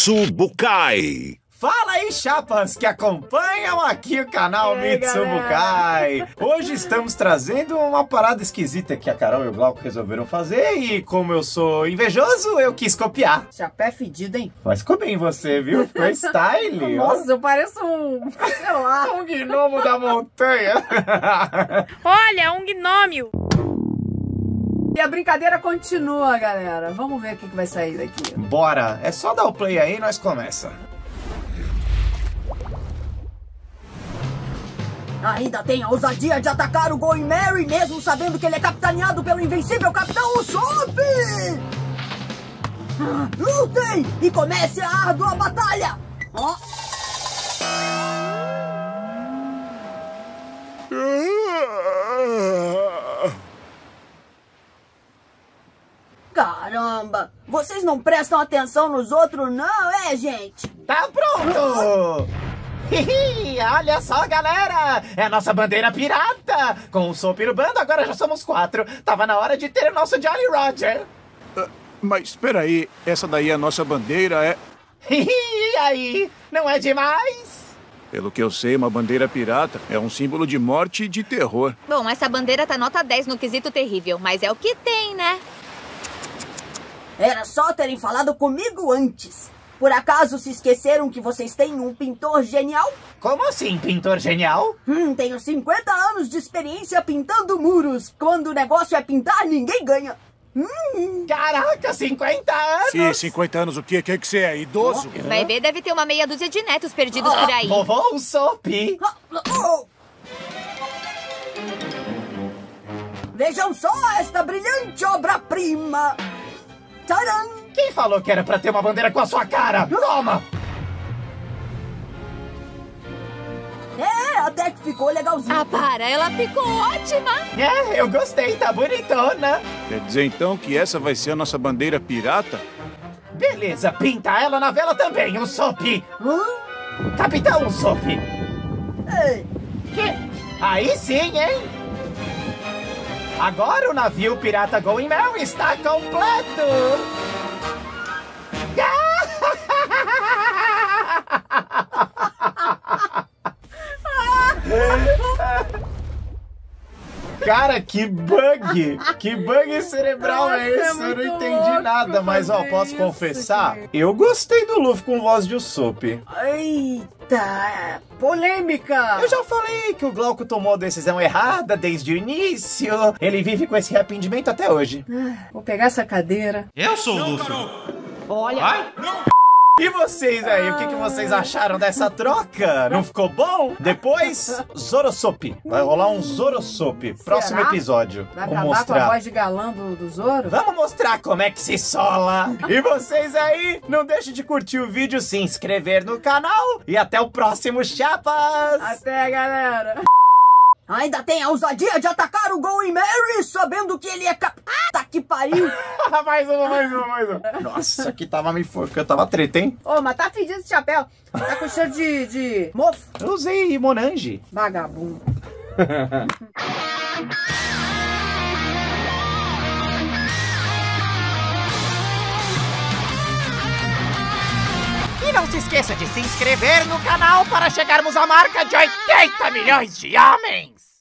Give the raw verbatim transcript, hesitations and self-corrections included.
Mitsubukai. Fala aí, chapas que acompanham aqui o canal Ei, Mitsubukai. Hoje estamos trazendo uma parada esquisita que a Carol e o Glauco resolveram fazer e como eu sou invejoso, eu quis copiar. Chapéu fedido, hein? Mas ficou bem você, viu? Ficou style. Nossa, eu pareço um, sei lá. Um gnomo da montanha. Olha, um gnômio. E a brincadeira continua, galera. Vamos ver o que que vai sair daqui. Bora, é só dar o play aí e nós começa. Ainda tem a ousadia de atacar o Going Merry, mesmo sabendo que ele é capitaneado pelo invencível Capitão Usopp! Ah, lutem! E comece a árdua batalha! Oh. Caramba! Vocês não prestam atenção nos outros, não, é, gente? Tá pronto! Hihi, olha só, galera! É a nossa bandeira pirata! Com o Usopp no bando, agora já somos quatro. Tava na hora de ter o nosso Jolly Roger. Uh, mas espera aí, essa daí é a nossa bandeira, é... Hihi, e aí? Não é demais? Pelo que eu sei, uma bandeira pirata é um símbolo de morte e de terror. Bom, essa bandeira tá nota dez no quesito terrível, mas é o que tem, né? Era só terem falado comigo antes. Por acaso se esqueceram que vocês têm um pintor genial? Como assim, pintor genial? Hum, tenho cinquenta anos de experiência pintando muros. Quando o negócio é pintar, ninguém ganha. Hum. Caraca, cinquenta anos! Sim, cinquenta anos o quê? Quer que você é? Idoso? Vai ver, deve ter uma meia dúzia de netos perdidos por aí. Vovô Usopp! Oh. Vejam só esta brilhante obra-prima! Tcharam! Quem falou que era pra ter uma bandeira com a sua cara? Toma! É, até que ficou legalzinho. Ah, para, ela ficou ótima! É, eu gostei, tá bonitona. Quer dizer então que essa vai ser a nossa bandeira pirata? Beleza, pinta ela na vela também, Usopp! Hã? Capitão Usopp! Ei. Que? Aí sim, hein? Agora o navio pirata Going Merry está completo! Cara, que bug! Que bug cerebral Nossa, é esse? é Eu muito não entendi louco nada, mas ó, fazer posso isso, confessar? gente. Eu gostei do Luffy com voz de Usopp. Eita, polêmica! Eu já falei que o Glauco tomou a decisão errada desde o início. Ele vive com esse arrependimento até hoje. Ah, vou pegar essa cadeira. Eu sou o Luffy. Olha. Vai? E vocês aí, o que, que vocês acharam dessa troca? Não ficou bom? Depois, Zorosopp. Vai rolar um Zorosopp. Próximo Será? episódio. Vai Vamos acabar com a mostrar. voz de galã do, do Zoro? Vamos mostrar como é que se sola. E vocês aí, não deixem de curtir o vídeo, se inscrever no canal. E até o próximo, chapas! Até, galera! Ainda tem a ousadia de atacar o Going Merry, sabendo que ele é cap... Tá que pariu! mais uma, mais uma, mais uma. Nossa, aqui tava me enforcando, tava treta, hein? Ô, mas tá fedido esse chapéu. Tá com cheiro de, de mofo. Eu usei Monange. Vagabundo. E não se esqueça de se inscrever no canal para chegarmos à marca de oitenta milhões de homens!